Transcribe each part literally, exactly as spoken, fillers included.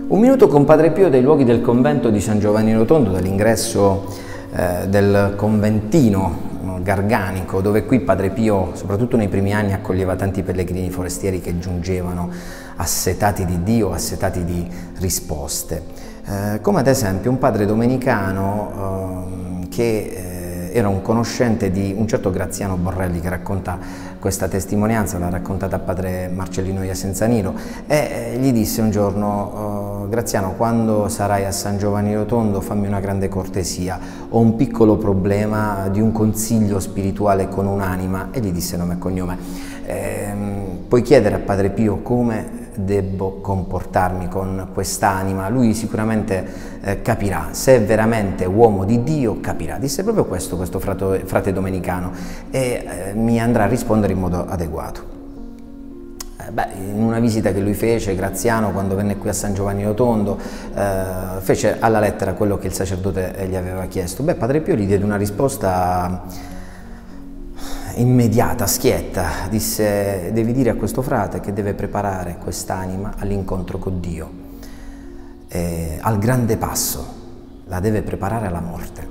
Un minuto con Padre Pio dai luoghi del convento di San Giovanni Rotondo, dall'ingresso eh, del conventino garganico, dove qui Padre Pio, soprattutto nei primi anni, accoglieva tanti pellegrini forestieri che giungevano assetati di Dio, assetati di risposte. Eh, come ad esempio un padre domenicano eh, che eh, era un conoscente di un certo Graziano Borrelli, che racconta questa testimonianza, l'ha raccontata a padre Marcellino Iasenzanilo, e eh, gli disse un giorno: Graziano, quando sarai a San Giovanni Rotondo fammi una grande cortesia, ho un piccolo problema di un consiglio spirituale con un'anima. E gli disse nome e cognome: ehm, puoi chiedere a Padre Pio come debbo comportarmi con quest'anima, lui sicuramente eh, capirà, se è veramente uomo di Dio capirà. Disse proprio questo, questo frato, frate domenicano, e eh, mi andrà a rispondere in modo adeguato. Eh, beh, in una visita che lui fece, Graziano, quando venne qui a San Giovanni Rotondo, eh, fece alla lettera quello che il sacerdote gli aveva chiesto. Beh, Padre Pio gli diede una risposta immediata, schietta. Disse: devi dire a questo frate che deve preparare quest'anima all'incontro con Dio, eh, al grande passo, la deve preparare alla morte.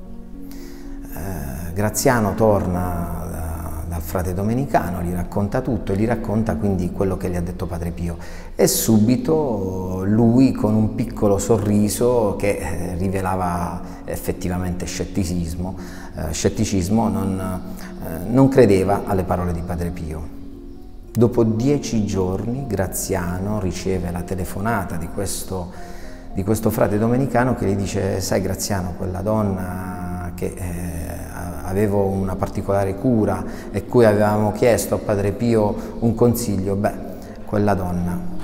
Eh, Graziano torna dal frate domenicano, gli racconta tutto e gli racconta quindi quello che gli ha detto Padre Pio, e subito lui, con un piccolo sorriso che eh, rivelava effettivamente scetticismo, eh, scetticismo non, eh, non credeva alle parole di Padre Pio. Dopo dieci giorni Graziano riceve la telefonata di questo, di questo frate domenicano che gli dice: sai Graziano, quella donna che eh, avevo una particolare cura e cui avevamo chiesto a Padre Pio un consiglio, beh, quella donna